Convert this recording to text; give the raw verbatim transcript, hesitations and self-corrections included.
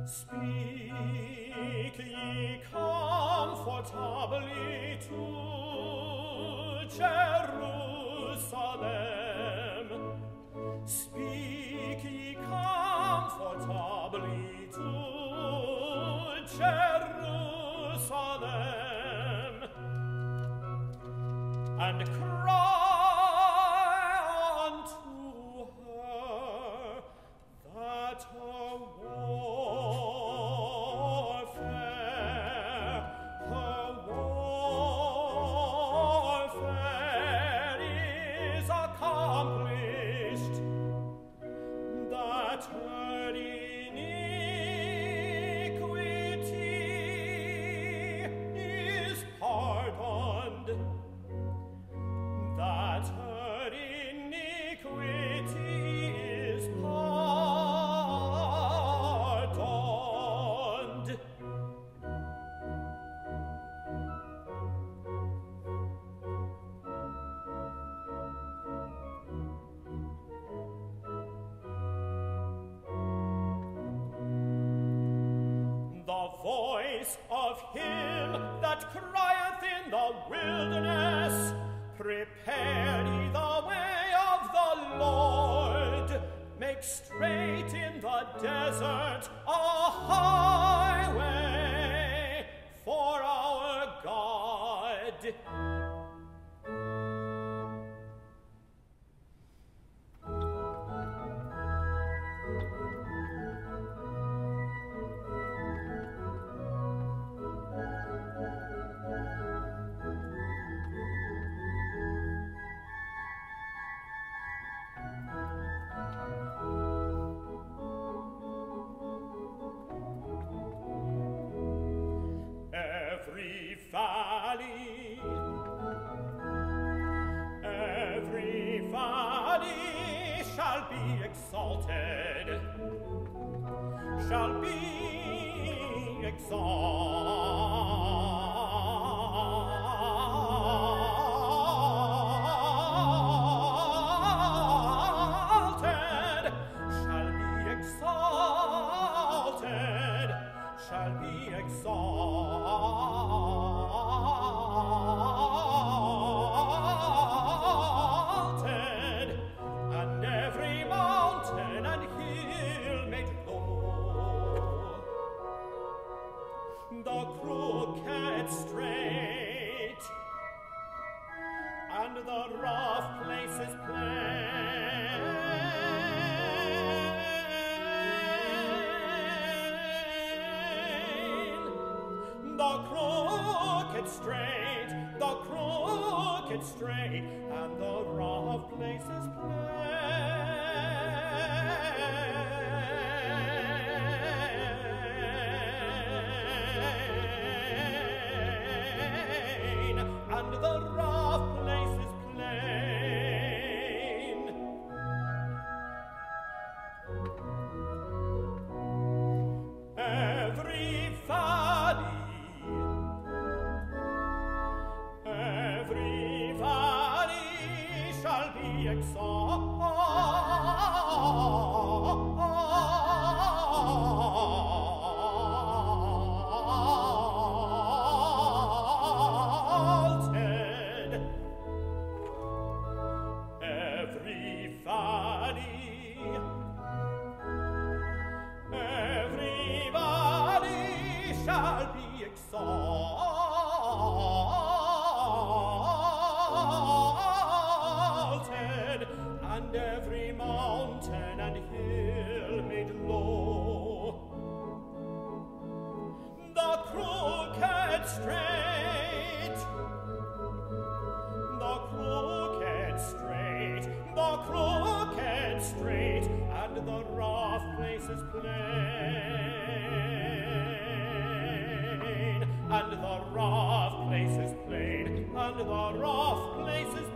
Speak ye comfortably to Jerusalem. Speak ye comfortably to Jerusalem, and cry unto her that her warfare, her warfare is accomplished, that her iniquity is pardoned, that her iniquity is pardoned. The voice of him that crieth in the wilderness, prepare ye the way of the Lord, make straight in the desert a highway for our God. Every valley, every valley shall be exalted, shall be exalted, shall be exalted, shall be exalted, and every mountain and hill made low, the crooked straight, and the rough places plain, the crooked straight, the crooked straight, and the rough places plain, and the rough places plain. Every valley, every valley shall be exalted. Every valley, every valley shall be exalted, and every mountain and hill made low, the crooked straight, the crooked straight, the crooked straight, and the rough places plain, and the rough places plain, and the rough places